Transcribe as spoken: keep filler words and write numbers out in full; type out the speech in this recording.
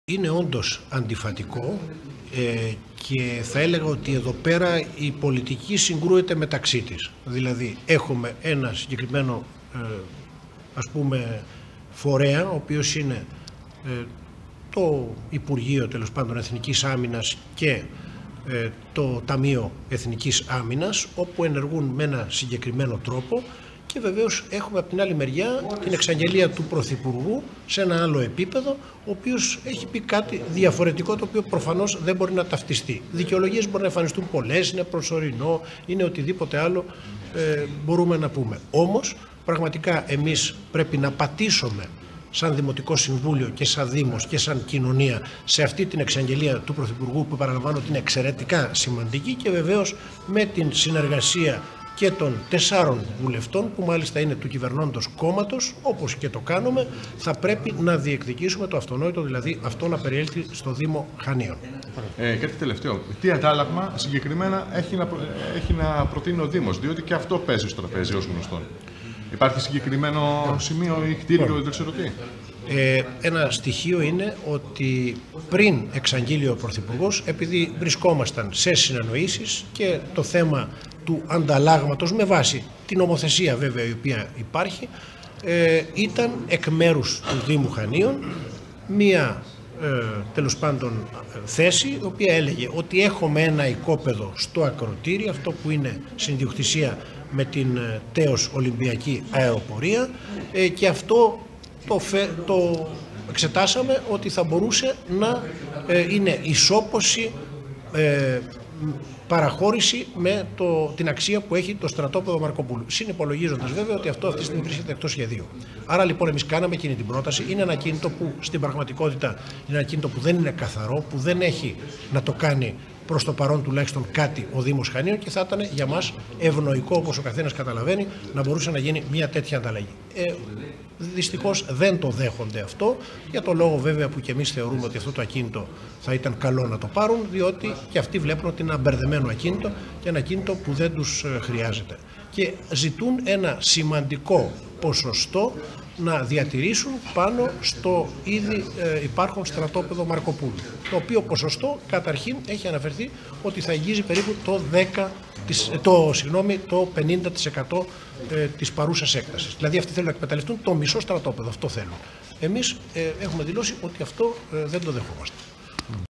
είναι όντως αντιφατικό ε, και θα έλεγα ότι εδώ πέρα η πολιτική συγκρούεται μεταξύ της. Δηλαδή έχουμε ένα συγκεκριμένο ε, ας πούμε φορέα, ο οποίος είναι ε, το Υπουργείο τέλος πάντων Εθνικής Άμυνας και ε, το Ταμείο Εθνικής Άμυνας, όπου ενεργούν με ένα συγκεκριμένο τρόπο. Και βεβαίως έχουμε από την άλλη μεριά την εξαγγελία του Πρωθυπουργού σε ένα άλλο επίπεδο, ο οποίος έχει πει κάτι διαφορετικό, το οποίο προφανώς δεν μπορεί να ταυτιστεί. Δικαιολογίες μπορεί να εμφανιστούν πολλές, είναι προσωρινό, είναι οτιδήποτε άλλο ε, μπορούμε να πούμε. Όμως, πραγματικά εμείς πρέπει να πατήσουμε σαν Δημοτικό Συμβούλιο και σαν Δήμος και σαν κοινωνία σε αυτή την εξαγγελία του Πρωθυπουργού, που παραλαμβάνω ότι είναι εξαιρετικά σημαντική, και βεβαίως με την συνεργασία και των τεσσάρων βουλευτών, που μάλιστα είναι του κυβερνώντος κόμματος, όπως και το κάνουμε, θα πρέπει να διεκδικήσουμε το αυτονόητο, δηλαδή αυτό να περιέλθει στο Δήμο Χανίων. Ε, κάτι τελευταίο. Τι αντάλλαγμα συγκεκριμένα έχει να, έχει να προτείνει ο Δήμος, διότι και αυτό παίζει στο τραπέζι ως γνωστόν. Υπάρχει συγκεκριμένο σημείο ή κτίριο, δεν ξέρω τι. Ε, ένα στοιχείο είναι ότι πριν εξαγγείλει ο Πρωθυπουργός, επειδή βρισκόμασταν σε συνεννοήσεις και το θέμα του ανταλλάγματος με βάση την νομοθεσία βέβαια η οποία υπάρχει, ε, ήταν εκ μέρους του Δήμου Χανίων μία ε, τέλος πάντων θέση, η οποία έλεγε ότι έχουμε ένα οικόπεδο στο ακροτήρι, αυτό που είναι συνδιοκτησία με την τέως Ολυμπιακή Αεροπορία, ε, και αυτό το, φε, το εξετάσαμε ότι θα μπορούσε να ε, είναι ισόποση ε, παραχώρηση με το, την αξία που έχει το στρατόπεδο Μαρκοπούλου. Συνυπολογίζοντας βέβαια ότι αυτό αυτή τη στιγμή βρίσκεται εκτός σχεδίου. Άρα λοιπόν εμείς κάναμε εκείνη την πρόταση. Είναι ένα κίνητο που στην πραγματικότητα είναι ένα κίνητο που δεν είναι καθαρό, που δεν έχει να το κάνει προς το παρόν τουλάχιστον κάτι ο Δήμος Χανίων, και θα ήταν για μας ευνοϊκό, όπως ο καθένας καταλαβαίνει, να μπορούσε να γίνει μια τέτοια ανταλλαγή. Ε, δυστυχώς δεν το δέχονται αυτό, για το λόγο βέβαια που και εμείς θεωρούμε ότι αυτό το ακίνητο θα ήταν καλό να το πάρουν, διότι και αυτοί βλέπουν ότι είναι ένα μπερδεμένο ακίνητο και ένα ακίνητο που δεν τους χρειάζεται. Και ζητούν ένα σημαντικό ποσοστό να διατηρήσουν πάνω στο ήδη ε, υπάρχον στρατόπεδο Μαρκοπούλου, το οποίο ποσοστό καταρχήν έχει αναφερθεί ότι θα αγγίζει περίπου το, δέκα, το, συγγνώμη, το πενήντα τοις εκατό ε, της παρούσας έκτασης. Δηλαδή αυτοί θέλουν να εκμεταλλευτούν το μισό στρατόπεδο, αυτό θέλουν. Εμείς ε, έχουμε δηλώσει ότι αυτό ε, δεν το δεχόμαστε.